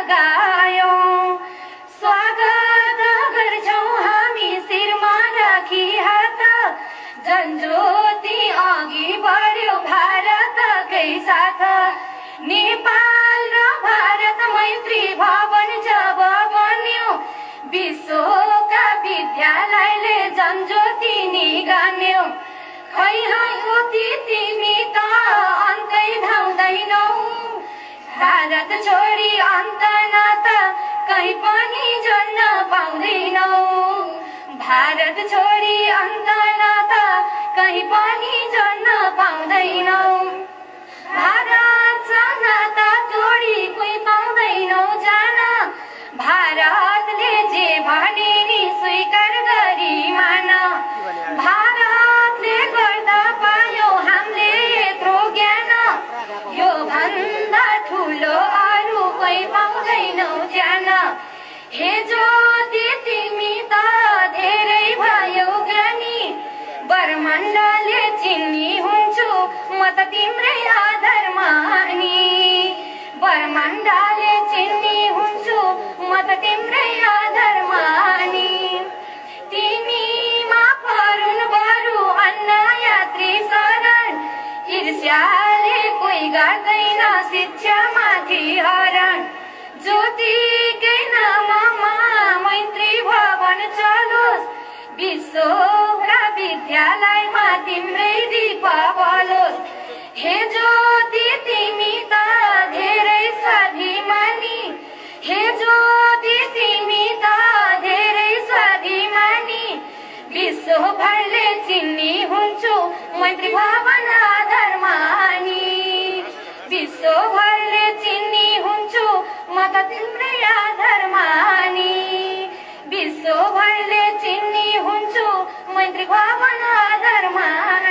गायौं स्वागत गर्छौं हामी शिरमा राखी हात जनज्योति अघि बढ्यो भारतकै साथ नेपाल र भारत मैत्री भवन जब बन्यो विश्वका विद्यालयले जनज्योति निगान्यो खै उति तिमी त अन्तै धाउँदैनौ भारत छोडी अन्त नाता कहीँ पनि जोड्न पाउँदैनौ भारत छोडी अन्त नाता कहीँ पनि जोड्न पाउँदैनौ भारतसँग नाता जोडी कोही पाउँदैनौ जान भारतले जे भने नि स्वीकार गरी मान भारतले गर्दा पायो हामीले यत्रो ज्ञान यो भन्दा ठुलो अरू कोही पाउँदैनौ जान हे ज्योति तिमी त धेरै भयो ज्ञानी ब्रह्माण्डले चिन्नी हुन्छु म त तिम्रै आधारमा नि ब्रह्माण्डले चिन्नी हुन्छु म त तिम्रै आधारमा नि तिमीमा परुन् बरु अन्ना यात्री शरण ईर्ष्याले कोही गर्दैन शिक्षामाथि हरण ज्योतिकै नाममा मैत्री भवन चलोस् विश्वका विद्यालयमा तिम्रै दीप बलोस् हे ज्योति तिमी त धेरै स्वाभिमानी हे ज्योति तिमी त धेरै स्वाभिमानी विश्वभरले चिन्नी हुन्छु मैत्री भवन आधारमा नि विश्वभरले चिन्नी हुन्छु म त तिम्रै आधारमा नि विश्वभरले चिन्नी हुन्छु मैत्री भवन आधारमा